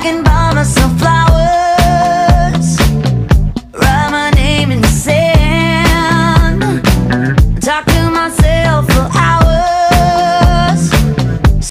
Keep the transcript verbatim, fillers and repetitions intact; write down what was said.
can buy myself flowers, write my name in the sand, talk to myself for hours.